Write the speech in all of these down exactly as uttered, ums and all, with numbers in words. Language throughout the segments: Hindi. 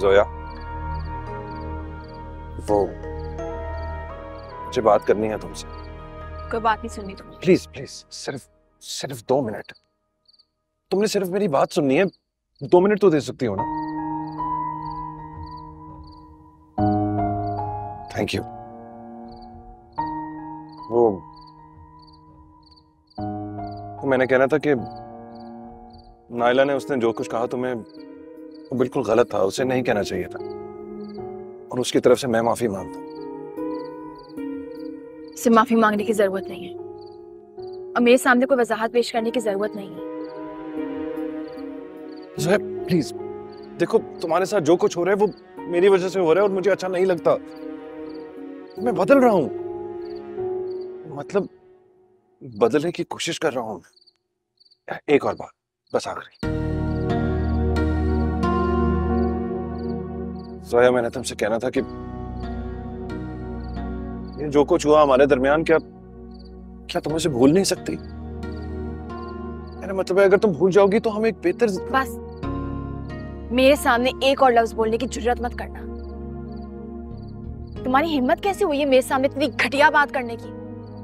जोया, वो मुझे बात करनी है तुमसे। कोई बात नहीं सुननी तुम। प्लीज प्लीज सिर्फ सिर्फ दो मिनट। तुमने सिर्फ मेरी बात सुननी है, दो मिनट तो दे सकती हो ना। Thank you. वो तो मैंने कहना था कि नाइला ने उसने जो कुछ कहा तुम्हें वो बिल्कुल गलत था, उसे नहीं कहना चाहिए था, और उसकी तरफ से मैं माफी मांगता हूं। सिर्फ माफी मांगने की जरूरत नहीं है और मेरे सामने कोई वजाहत पेश करने की जरूरत नहीं है। ज़ोया प्लीज देखो, तुम्हारे साथ जो कुछ हो रहा है वो मेरी वजह से हो रहा है और मुझे अच्छा नहीं लगता। मैं बदल रहा हूं, मतलब बदलने की कोशिश कर रहा हूं। एक और बात, बस आखिरी। ज़ोया मैंने तुमसे कहना था कि ये जो कुछ हुआ हमारे दरमियान, क्या क्या तुम उसे भूल नहीं सकती? मेरा मतलब है अगर तुम भूल जाओगी तो हम एक बेहतर। बस मेरे सामने एक और लफ्ज बोलने की जुर्रत मत करना। तुम्हारी हिम्मत कैसे हुई है मेरे सामने इतनी घटिया बात करने की?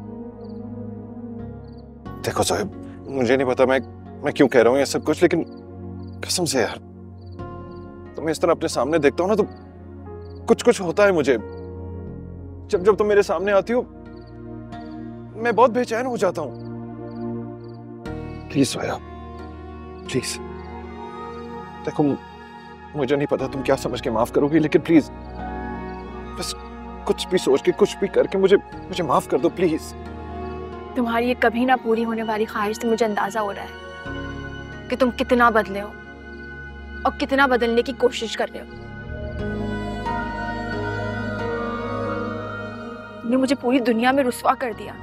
देखो ज़ोया, मुझे नहीं पता मैं मैं क्यों कह रहा हूँ ये सब कुछ, लेकिन कसम से यार तुम्हें इस तरह अपने सामने देखता हूँ ना तो कुछ कुछ होता है मुझे। जब जब तुम मेरे सामने आती हो मैं बहुत बेचैन हो जाता हूँ। प्लीज ज़ोया प्लीज, देखो मुझे नहीं पता तुम क्या समझ के माफ करोगी, लेकिन प्लीज बस कुछ भी सोच के कुछ भी करके मुझे मुझे माफ कर दो प्लीज। तुम्हारी ये कभी ना पूरी होने वाली ख्वाहिश से मुझे अंदाजा हो रहा है कि तुम कितना बदले हो और कितना बदलने की कोशिश कर रहे हो। तुमने मुझे पूरी दुनिया में रुस्वा कर दिया,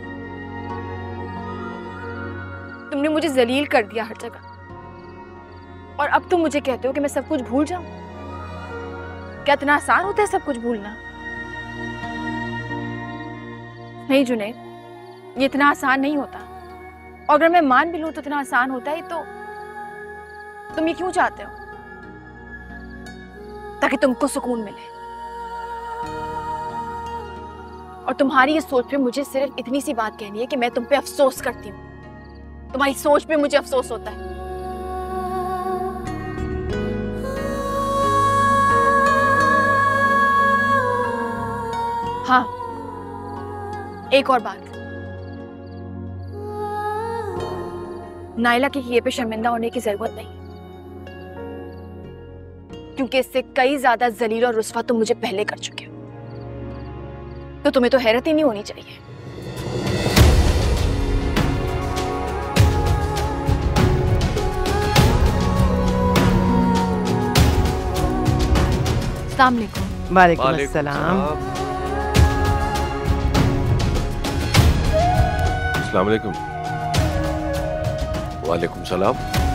तुमने मुझे जलील कर दिया हर जगह, और अब तुम मुझे कहते हो कि मैं सब कुछ भूल जाऊं। क्या इतना आसान होता है सब कुछ भूलना? नहीं जुनैद, ये इतना आसान नहीं होता, और अगर मैं मान भी लूं तो इतना आसान होता है तो तुम ये क्यों चाहते हो? ताकि तुमको सुकून मिले। और तुम्हारी ये सोच पे मुझे सिर्फ इतनी सी बात कहनी है कि मैं तुम पे अफसोस करती हूँ। तुम्हारी सोच पे मुझे अफसोस होता है। हाँ, एक और बात, नाइला के किए पे शर्मिंदा होने की जरूरत नहीं, क्योंकि इससे कई ज्यादा जलील और रुस्वा तुम मुझे पहले कर चुके हो, तो तुम्हें तो हैरत ही नहीं होनी चाहिए। अस्सलाम वालेकुम। वालेकुम अस्सलाम। अस्सलाम वालेकुम। वालेकुम सलाम।